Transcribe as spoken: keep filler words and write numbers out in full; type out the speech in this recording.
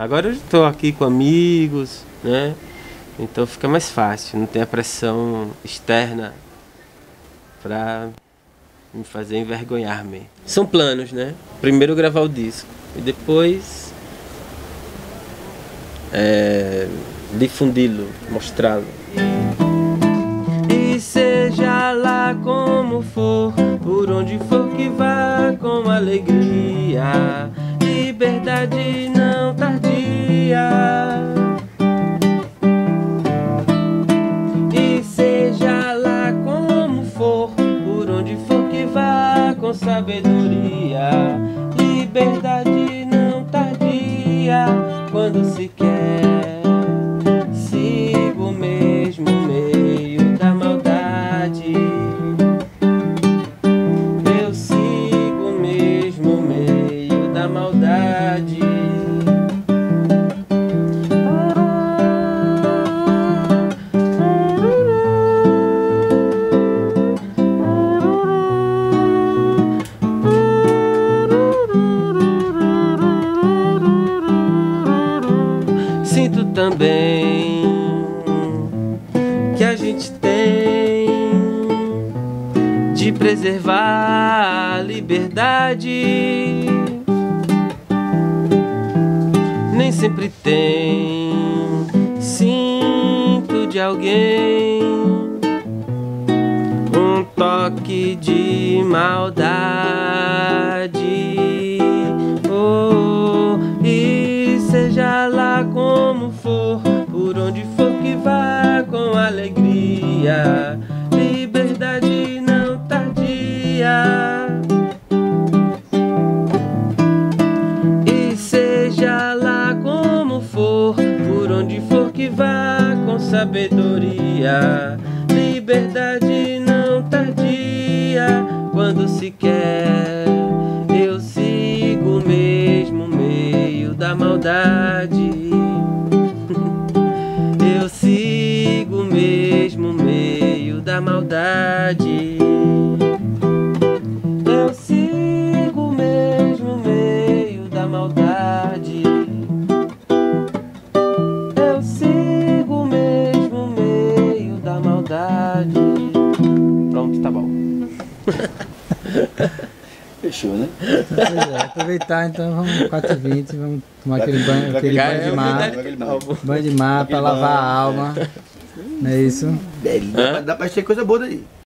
Agora eu estou aqui com amigos, né? Então fica mais fácil, não tem a pressão externa para me fazer envergonhar-me. São planos, né? Primeiro gravar o disco e depois é, difundi-lo, mostrá-lo. E seja lá como for, por onde for que vá, com alegria, liberdade não tardia. E seja lá como for, por onde for que vá, com sabedoria, liberdade não tardia. Quando se quer, siga o mesmo meio da maldade. Eu sigo o mesmo meio da maldade. Sinto também que a gente tem de preservar a liberdade. Nem sempre tem, sinto de alguém um toque de maldade. Oh, e seja lá como for, por onde for que vá, com alegria, liberdade não tardia. E seja lá como for, por onde for que vá, com sabedoria, liberdade não tardia. Quando se quer, eu sigo o mesmo meio da maldade. Eu sigo o mesmo meio da maldade. Eu sigo o mesmo meio da maldade. Eu sigo o mesmo meio da maldade. Pronto, tá bom. Fechou, né? Pois é, aproveitar então, vamos quatro e vinte, vamos tomar aquele banho, aquele banho de mar. Banho de mar para lavar a alma. Não é isso? Dá, dá pra ter coisa boa daí.